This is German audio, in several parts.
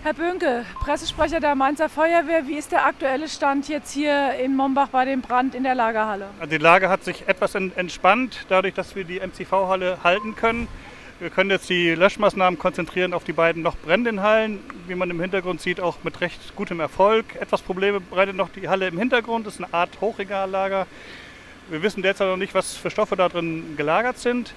Herr Böhnke, Pressesprecher der Mainzer Feuerwehr, wie ist der aktuelle Stand jetzt hier in Mombach bei dem Brand in der Lagerhalle? Also die Lage hat sich etwas entspannt, dadurch, dass wir die MCV-Halle halten können. Wir können jetzt die Löschmaßnahmen konzentrieren auf die beiden noch brennenden Hallen, wie man im Hintergrund sieht, auch mit recht gutem Erfolg. Etwas Probleme bereitet noch die Halle im Hintergrund, das ist eine Art Hochregallager. Wir wissen derzeit noch nicht, was für Stoffe da drin gelagert sind.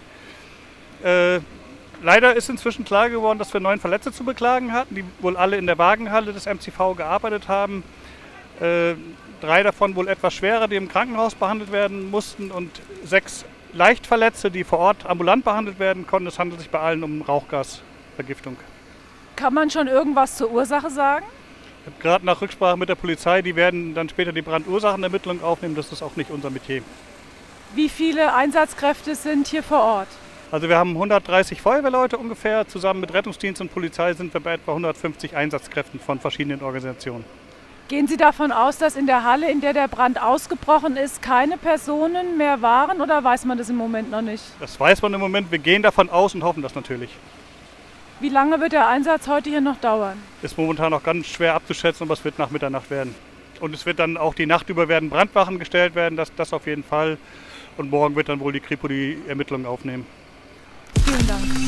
Leider ist inzwischen klar geworden, dass wir 9 Verletzte zu beklagen hatten, die wohl alle in der Wagenhalle des MCV gearbeitet haben. 3 davon wohl etwas schwerer, die im Krankenhaus behandelt werden mussten, und 6 Leichtverletzte, die vor Ort ambulant behandelt werden konnten. Es handelt sich bei allen um Rauchgasvergiftung. Kann man schon irgendwas zur Ursache sagen? Ich habe gerade nach Rücksprache mit der Polizei, die werden dann später die Brandursachenermittlung aufnehmen. Das ist auch nicht unser Metier. Wie viele Einsatzkräfte sind hier vor Ort? Also wir haben 130 Feuerwehrleute ungefähr. Zusammen mit Rettungsdienst und Polizei sind wir bei etwa 150 Einsatzkräften von verschiedenen Organisationen. Gehen Sie davon aus, dass in der Halle, in der der Brand ausgebrochen ist, keine Personen mehr waren, oder weiß man das im Moment noch nicht? Das weiß man im Moment. Wir gehen davon aus und hoffen das natürlich. Wie lange wird der Einsatz heute hier noch dauern? Ist momentan noch ganz schwer abzuschätzen, aber es wird nach Mitternacht werden. Und es wird dann auch die Nacht über werden Brandwachen gestellt werden, das auf jeden Fall. Und morgen wird dann wohl die Kripo die Ermittlungen aufnehmen. Vielen Dank.